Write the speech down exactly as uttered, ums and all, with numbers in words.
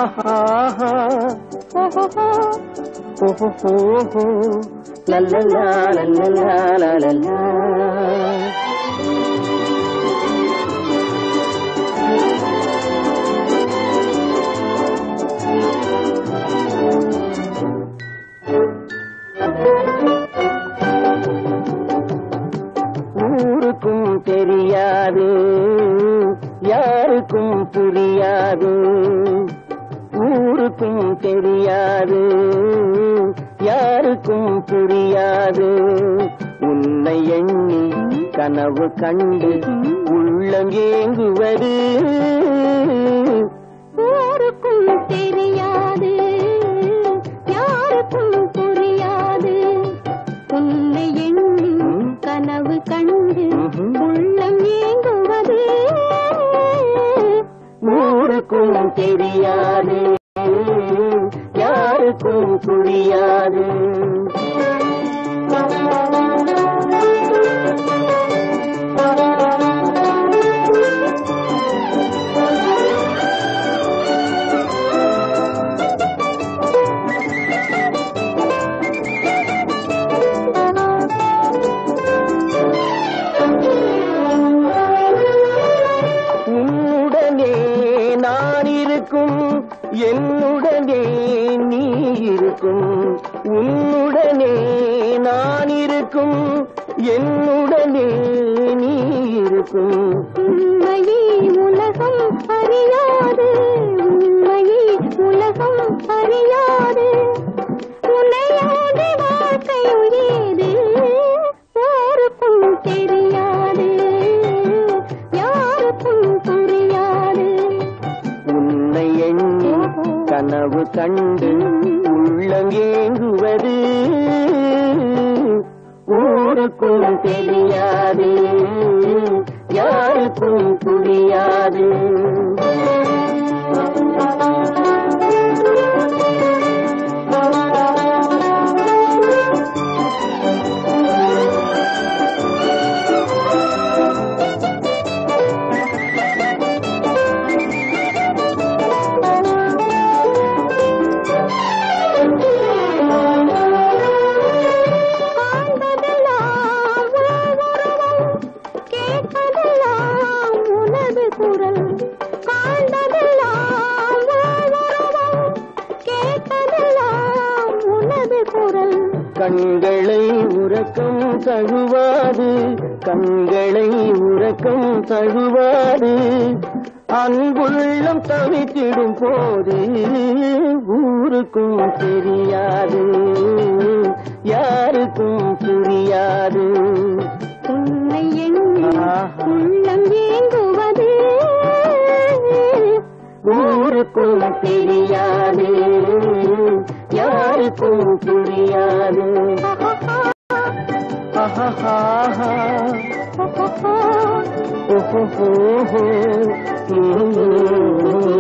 ஊருக்கும் தெரியாது யாருக்கும் புரியாது ஊருக்கும் தெரியாது யாருக்கும் புரியாது உன்னை எண்ணி கனவு கண்டு உள்ளம் ஏங்குவது ஊருக்கும் தெரியாது யாருக்கும் புரியாது உன்னை எண்ணி கனவு கண்டு உள்ளம் ஏங்குவது ஊருக்கும் தெரியாது யாருக்கும் புரியாது என்னுடனே நீ இருக்கும் உன்னுடனே நான் இருக்கும் என்னுடனே நீ இருக்கும் உண்மையே உலகம் அறியாது உண்மையே உலகம் அறியாது உன்னையாத வாழ்க்கை ஏது யாருக்கும் தெரியாது யாருக்கும் புரியாது உன்னை எண்ணி கனவு கண்டு உள்ளம் ஏங்குவது ஊருக்கும் தெரியாது யாருக்கும் புரியாது கண்களை உறக்கம் தழுவாது கண்களை உறக்கம் தழுவாது அன்புள்ளம் தவித்திடும் போது ஊருக்கும் தெரியாது யாருக்கும் புரியாது உன்னை எண்ணி உள்ளம் ஏங்குவது ஊருக்கும் தெரியாது யாருக்கும் புரியாது ஓஹோ